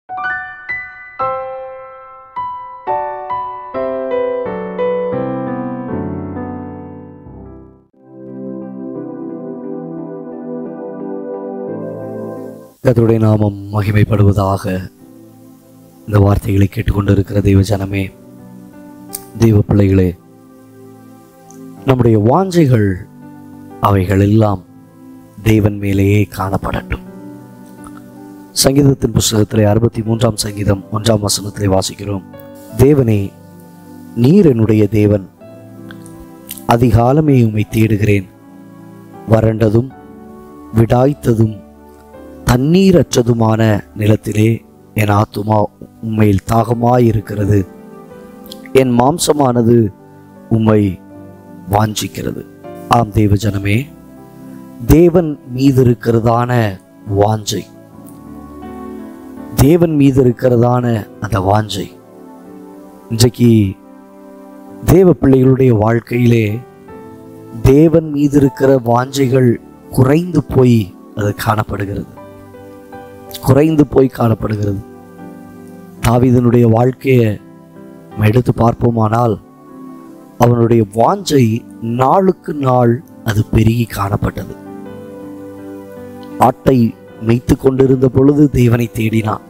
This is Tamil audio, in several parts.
கர்த்தருடைய நாமம் மகிமைப்படுவதாக. இந்த வார்த்தைகளை கேட்டுக்கொண்டிருக்கிற தெய்வ ஜனமே, தெய்வ பிள்ளைகளே, நம்முடைய வாஞ்சைகள் அவைகள் எல்லாம் தேவன் மேலேயே காணப்படட்டும். சங்கீதத்தின் புஸ்தகத்திலே 63ஆம் சங்கீதம் 1ஆம் வசனத்திலே வாசிக்கிறோம், தேவனே நீர் என்னுடைய தேவன், அதிகாலமே உம்மை தேடுகிறேன், வறண்டதும் விடாய்த்ததும் தண்ணீரற்றதுமான நிலத்திலே என் ஆத்துமா உம்மையில் தாகமாயிருக்கிறது, என் மாம்சமானது உம்மை வாஞ்சிக்கிறது. ஆம் தேவ ஜனமே, தேவன் மீது இருக்கிறதான வாஞ்சை, தேவன் மீது இருக்கிறதான அந்த வாஞ்சை இன்றைக்கு தேவ பிள்ளைகளுடைய வாழ்க்கையிலே தேவன் மீது இருக்கிற வாஞ்சைகள் குறைந்து போய் அது காணப்படுகிறது, குறைந்து போய் காணப்படுகிறது. தாவீதனுடைய வாழ்க்கையை எடுத்து பார்ப்போமானால் அவனுடைய வாஞ்சை நாளுக்கு நாள் அது பெருகி காணப்பட்டது. ஆட்டை மேய்த்து கொண்டிருந்த பொழுது தேவனை தேடினான்,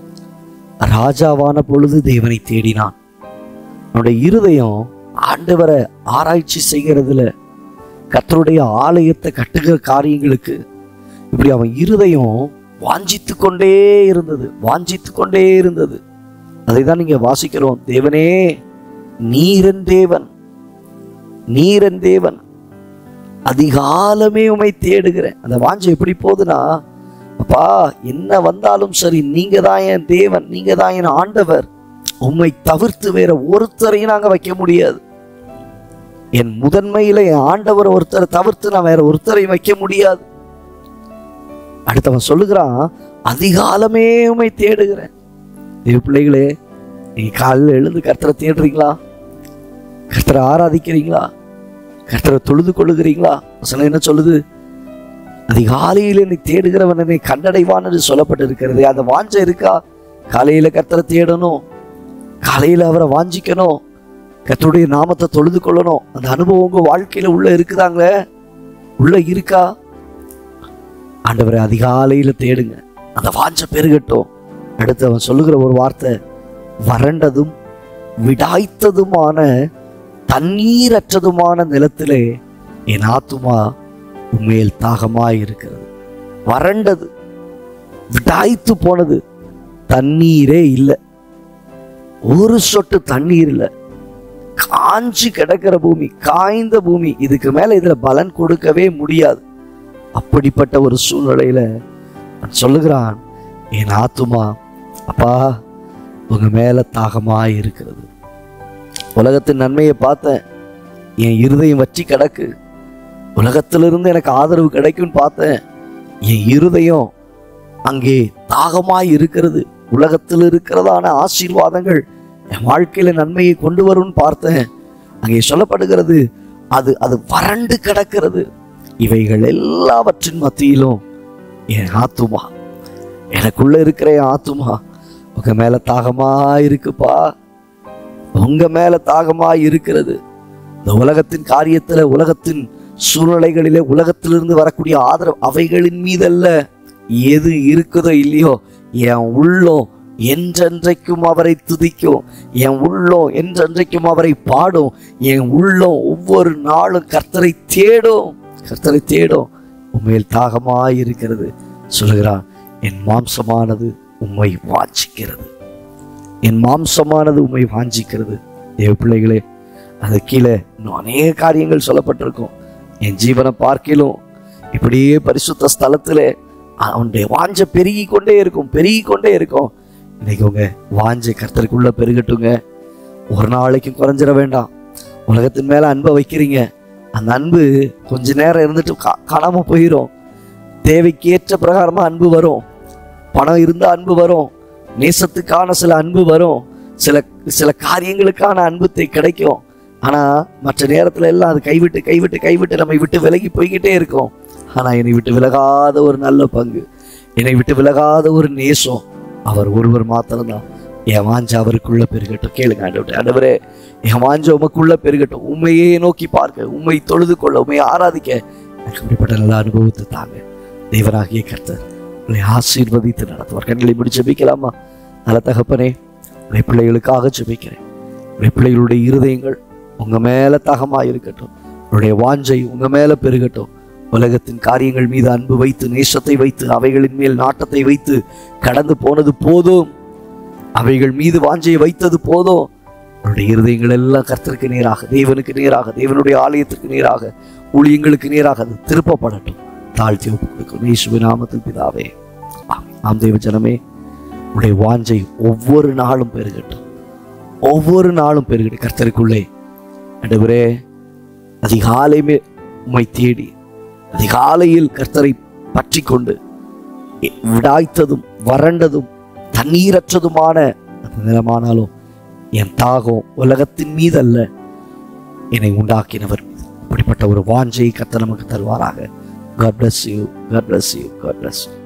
ராஜாவான பொழுது தேவனை தேடினான். அவனுடைய இருதயம் ஆண்டவரை ஆராய்ச்சி செய்கிறதுல, கர்த்தருடைய ஆலயத்தை கட்டுகிற காரியங்களுக்கு இப்படி அவன் இருதயம் வாஞ்சித்து கொண்டே இருந்தது, வாஞ்சித்து கொண்டே இருந்தது. அதை தான் நீங்க வாசிக்கிறோம், தேவனே நீரன் தேவன், நீரன் தேவன், அதிகாலமே உம்மை தேடுகிறேன். அந்த வாஞ்சை எப்படி போகுதுன்னா, அப்பா என்ன வந்தாலும் சரி, நீங்க தான் என் தேவன், நீங்க தான் என் ஆண்டவர், உம்மை தவிர்த்து வேற ஒருத்தரையும் நாங்க வைக்க முடியாது. என் முதன்மையில என் ஆண்டவர் ஒருத்தரை தவிர்த்து நான் வேற ஒருத்தரையும் வைக்க முடியாது. அடுத்தவன் சொல்லுகிறான், அதிகாலமே உம்மை தேடுகிறேன். தேவ பிள்ளைகளே, நீங்க காலையில் எழுந்து கர்த்தரை தேடுறீங்களா? கர்த்தரை ஆராதிக்கிறீங்களா? கர்த்தரை தொழுது கொள்ளுகிறீங்களா? வசனம் என்ன சொல்லுது? அதிகாலையில் என்னை தேடுகிறவன் என்னை கண்டடைவான் என்று சொல்லப்பட்டிருக்கிறது. அந்த வாஞ்சை இருக்கா? காலையில கர்த்தரை தேடணும், காலையில அவரை வாஞ்சிக்கணும், கர்த்தருடைய நாமத்தை தொழுது கொள்ளணும். அந்த அனுபவம் உங்க வாழ்க்கையில உள்ள இருக்குதாங்களே, உள்ள இருக்கா? ஆண்டவரை அதிகாலையில தேடுங்க, அந்த வாஞ்சை பெருகட்டும். அடுத்து அவன் சொல்லுகிற ஒரு வார்த்தை, வறண்டதும் விடாய்த்ததுமான தண்ணீரற்றதுமான நிலத்திலே என் ஆத்துமா உண்மையில் தாகமாய் இருக்கிறது. வறண்டது, விடாய்த்து போனது, தண்ணீரே இல்லை, ஒரு சொட்டு தண்ணீர் இல்லை, காஞ்சி கிடக்கிற பூமி, காய்ந்த பூமி, இதுக்கு மேல இதுல பலன் கொடுக்கவே முடியாது. அப்படிப்பட்ட ஒரு சூழ்நிலையில சொல்லுகிறான், என் ஆத்துமா அப்பா உங்க மேல தாகமாய் இருக்கிறது. உலகத்தின் நன்மையை பார்த்தேன், என் இருதயம் வற்றி கிடக்கு, உலகத்திலிருந்து எனக்கு ஆதரவு கிடைக்கும்னு பார்த்தேன், என் இருதயம் அங்கே தாகமாய் இருக்கிறது. உலகத்தில் இருக்கிறதான ஆசீர்வாதங்கள் என் வாழ்க்கையில நன்மையை கொண்டு வரும்னு பார்த்தேன், அங்கே சொல்லப்படுகிறது அது அது வறண்டு கிடக்கிறது. இவைகள் எல்லாவற்றின் மத்தியிலும் என் ஆத்துமா, எனக்குள்ள இருக்கிற என் ஆத்துமா உங்க மேல தாகமா இருக்குப்பா, உங்க மேல தாகமா இருக்கிறது. இந்த உலகத்தின் காரியத்துல, உலகத்தின் சூழ்நிலைகளிலே, உலகத்திலிருந்து வரக்கூடிய ஆதரவு அவைகளின் மீதல்ல, எது இருக்குதோ இல்லையோ என் உள்ளம் என்றென்றைக்கும் அவரை துதிக்கும், என் உள்ளம் என்றென்றைக்கும் அவரை பாடும், என் உள்ளம் ஒவ்வொரு நாளும் கர்த்தரை தேடும், கர்த்தரை தேடும். உண்மையில் தாகமாய் இருக்கிறது. சொல்லுகிறான், என் மாம்சமானது உம்மை வாஞ்சிக்கிறது, என் மாம்சமானது உம்மை வாஞ்சிக்கிறது. தேவ பிள்ளைகளே, அது கீழே இன்னும் அநேக காரியங்கள் சொல்லப்பட்டிருக்கும். என் ஜீவனை பார்க்கிலும் இப்படியே பரிசுத்த ஸ்தலத்திலே அவனுடைய வாஞ்சை பெருகி கொண்டே இருக்கும், பெருகி கொண்டே இருக்கும். இன்னைக்கு உங்க வாஞ்சை கர்த்தருக்குள்ள பெருகட்டுங்க. ஒரு நாளைக்கும் குறைஞ்சிட வேண்டாம். உலகத்தின் மேல அன்பை வைக்கிறீங்க, அந்த அன்பு கொஞ்ச நேரம் இருந்துட்டு காணாம போயிடும். தேவைக்கேற்ற பிரகாரமா அன்பு வரும், பணம் இருந்தா அன்பு வரும், நேசத்துக்கான சில அன்பு வரும், சில சில காரியங்களுக்கான அன்பு கிடைக்கும். ஆனா மற்ற நேரத்துல எல்லாம் அது கைவிட்டு கைவிட்டு கைவிட்டு நம்மை விட்டு விலகி போய்கிட்டே இருக்கும். ஆனா என்னை விட்டு விலகாத ஒரு நல்ல பங்கு, என்னை விட்டு விலகாத ஒரு நேசம் அவர் ஒருவர் மாத்திரம்தான். என் வாஞ்சை அவருக்குள்ள பெருகட்டும். கேளுங்க ஆண்டவரே, ஆண்டவரே என் வாஞ்சை உமக்குள்ள பெருகட்டும். உண்மையே நோக்கி பார்க்க, உண்மை தொழுது கொள்ள, உண்மையை ஆராதிக்க எனக்கு அப்படிப்பட்ட நல்ல அனுபவத்தை தாங்க. தேவனாகிய கர்த்தர் உங்களை ஆசீர்வதித்து நடத்துவார். கண்களை முடிச்சு ஜெபிக்கலாமா? நல்ல தகப்பனே, உடைய பிள்ளைகளுக்காக ஜெபிக்கிறேன். உடைய பிள்ளைகளுடைய இருதயங்கள் உங்க மேல தகமா இருக்கட்டும். உங்களுடைய வாஞ்சை உங்க மேல பெருகட்டும். உலகத்தின் காரியங்கள் மீது அன்பு வைத்து, நேசத்தை வைத்து, அவைகளின் மேல் நாட்டத்தை வைத்து கடந்து போனது போதும். அவைகள் மீது வாஞ்சையை வைத்தது போதும். அவருடைய இருதயங்கள் எல்லாம் கர்த்தருக்கு நேராக, தேவனுக்கு நேராக, தேவனுடைய ஆலயத்திற்கு நேராக, ஊழியங்களுக்கு நேராக அது திருப்பப்படட்டும். தாழ்த்தி ஒப்பு கொடுக்கும் இயேசுவின் நாமத்தில் பிதாவே. ஆம் தேவ ஜனமே, உடைய வாஞ்சை ஒவ்வொரு நாளும் பெருகட்டும். ஒவ்வொரு நாளும் பெருகட்டும். கர்த்தருக்குள்ளே ஆண்டவரே, அதிகாலையுமே உம்மை தேடி அதிகாலையில் கர்த்தரை பற்றி கொண்டு விடாய்த்ததும் வறண்டதும் தண்ணீரற்றதுமான அந்த நிலமானாலும் என் தாகம் உலகத்தின் மீது அல்ல, என்னை உண்டாக்கினவர் மீது. அப்படிப்பட்ட ஒரு வாஞ்சையை கர்த்தர் நமக்கு தருவாராக. God bless you. God bless you. God bless you.